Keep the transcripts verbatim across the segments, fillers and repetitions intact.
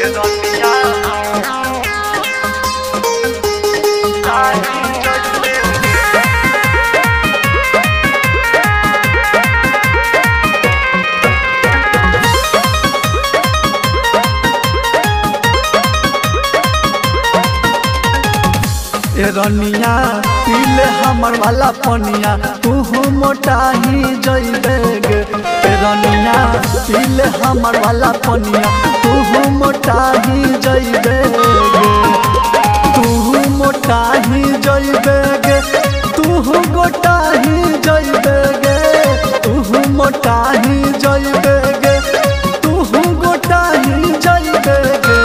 ए रनिया पीले हमर वाला पनिया तू मोटा ही जइबेगे। ए रनिया पीले हमर वाला पनिया तू मोटा ही जइबेगे। तू मोटा ही जइबेगे, तू गोटा ही जइबेगे। तू मोटा ही जइबेगे, तू गोटा ही जइबेगे।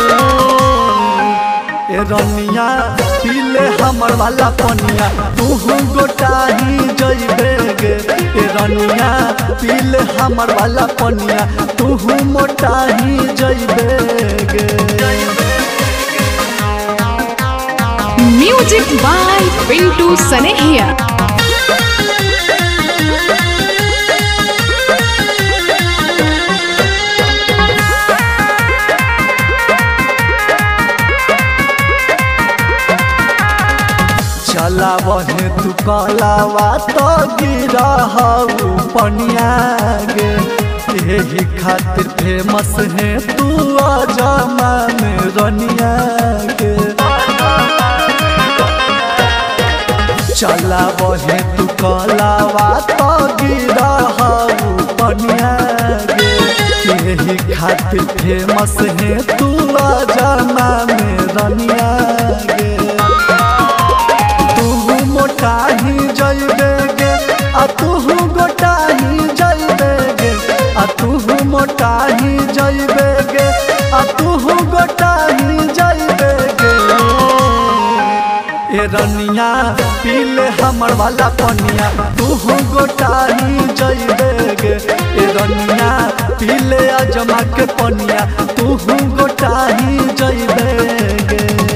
ए रनिया पीले हमर वाला पनिया तू गोटा ही जइबेगे। ए रनिया पीले हमर वाला पनिया तू मोटा ही जइबेगे। Music by Pintu Sanehiya. चला बहे तू कलावा तो गिरा हऊ पनिया गे। यही खातिर फेमस है तू आजमा में रनिया गे। चला बहे तू कलावा तो गिरा हऊ पनिया गे। यही खातिर फेमस है तू आजमा में रनिया गे। मोटा ही जइबेगे आ तू गोटा ही जइबेगे। आ तू मोटा ही जइबेगे, आ तू गोटा ही जइबेगे। ए रनिया पीले हमर वाला पनिया तू गोटा ही जइबेगे। ए रनिया पीले अजमा के पनिया तू गोटा ही जइबेगे।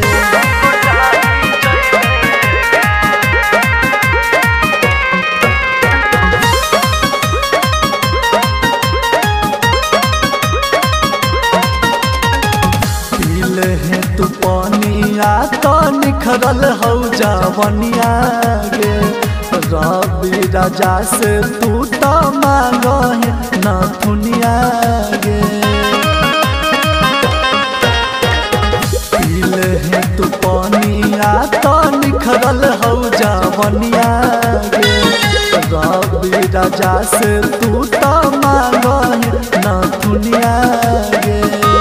तू पनिया तो निखरल हौ जवनिया गे। रवि राजा से तू तो मांगे नथुनिया गे। पीले है तू पनिया तो निखरल हौ जवनिया गे। रवि राजा से तू तो मांगे नथुनिया गे।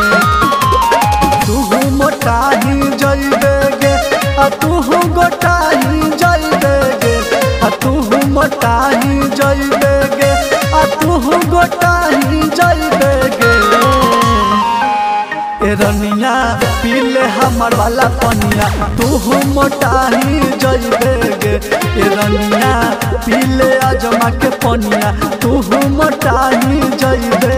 मोटा ही जइबेगे, आ तू गोटा ही जइबेगे। आ तू मोटा ही जइबेगे, आ तू गोटा ही जइबेगे। ए रनिया पीले हमर वाला पनिया तू मोटा ही जइबेगे। ए रनिया पीले अजमा के पनिया तू मोटा ही जइबेगे।